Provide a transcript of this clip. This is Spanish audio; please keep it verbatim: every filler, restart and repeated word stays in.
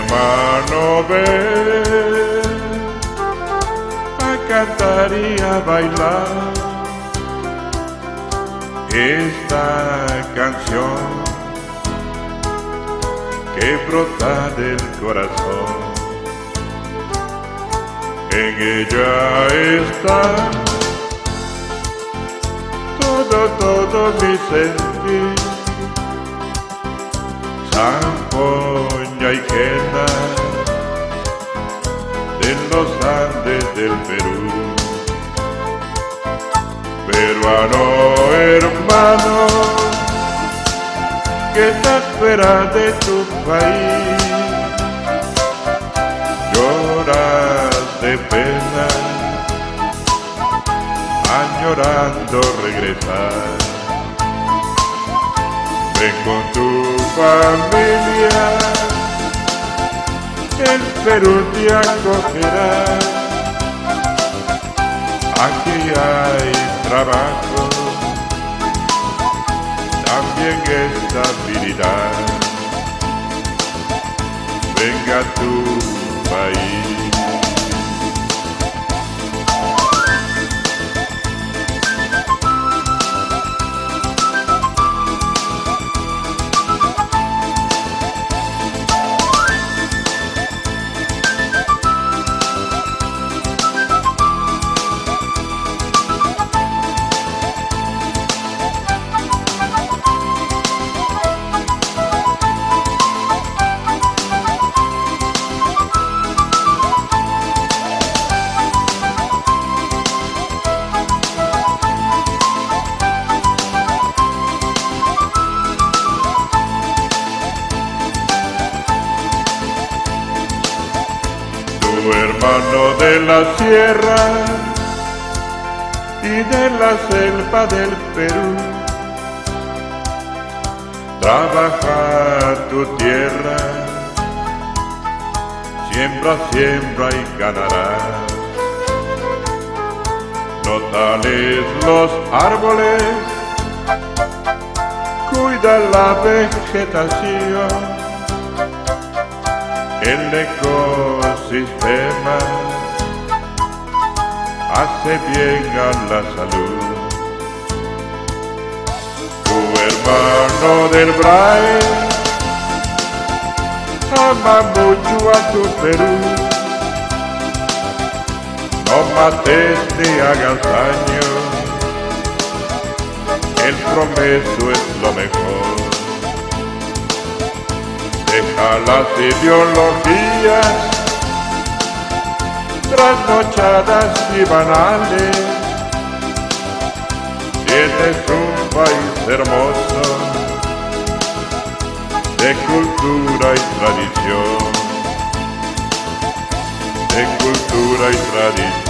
hermano, ven a cantar y a bailar esta canción que brota del corazón. En ella está todo, todo mi sentir, zampoña y quena de los Andes del Perú. Peruano hermano, que estás fuera de tu país, lloras de pena, añorando regresar. Ven con tu familia, el Perú te acogerá. Aquí hay trabajo, también estabilidad. Venga a tu país. Tu hermano de la sierra y de la selva del Perú, trabaja tu tierra, siembra, siembra y ganarás. No tales los árboles, cuida la vegetación, el ecosistema hace bien a la salud. Tu hermano del Braille ama mucho a tu Perú. No mates ni hagas daño, el progreso es lo mejor. Deja las ideologías trasnochadas y banales. Tienes un país hermoso de cultura y tradición, de cultura y tradición.